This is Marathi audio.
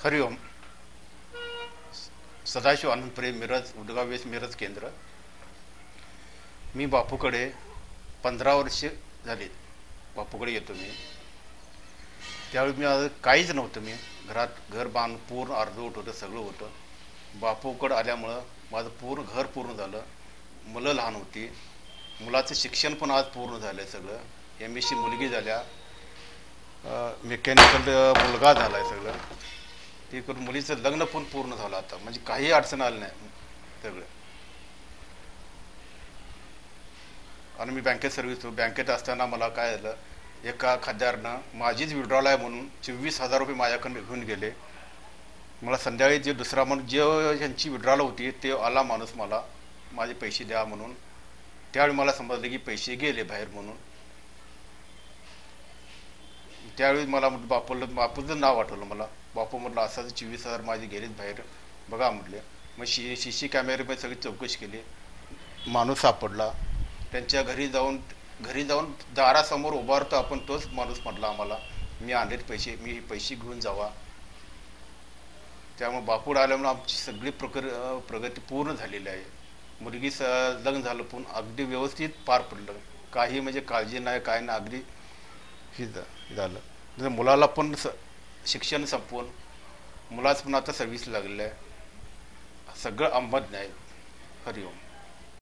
हरिओम. सदाशिव आनंद प्रेम मिरज उदगाव वेस्ट मिरज केंद्र. मी बापूकडे 15 वर्ष झाली बापूकडे येतो मी. त्यावेळी मी काहीच नव्हतं. मी घर बांध पूर्ण अर्धवट होतं, सगळं होतं. बापूकडं आल्यामुळं माझं घर पूर्ण झालं. मुलं लहान होती. मुलाचं शिक्षण पण आज पूर्ण झालं. सगळं MSc मुलगी झाल्या, मेकॅनिकल मुलगा झाला आहे. सगळं ते करून मुलीचं लग्न पण पूर्ण झालं आता. म्हणजे काही अडचण आली नाही सगळं. आणि मी बँकेत सर्व्हिस बँकेत असताना मला काय झालं, एका खात्यावरनं माझीच विड्रॉल आहे म्हणून 24,000 रुपये माझ्याकडे घेऊन गेले. मला संध्याकाळी जे दुसरा म्हणून जे ह्यांची विड्रॉल होती ते आला माणूस मला माझे पैसे द्या म्हणून. त्यावेळी मला समजलं की पैसे गेले बाहेर म्हणून. त्यावेळी मला बापूचं नाव आठवलं मला. बापू म्हटलं असं 24,000 माझे गेलेत बाहेर बघा म्हटले. मग CC कॅमेऱ्यामध्ये सगळी चौकशी केली. माणूस सापडला. त्यांच्या घरी जाऊन दारासमोर उभारतो आपण, तोच माणूस म्हटला आम्हाला मी आणलेत पैसे, मी पैसे घेऊन जावा. त्यामुळे बापूड आल्यामुळे आमची सगळी प्रगती पूर्ण झालेली आहे. मुलगीचं लग्न झालं पण अगदी व्यवस्थित पार पडलं. काही म्हणजे काळजी नाही, काय नाही, अगदी हे झालं. मुलाला पण शिक्षण संपवून मुलाच पण आता सर्व्हिस लागलेलं आहे. सगळं अंमत नाही. हरिओम.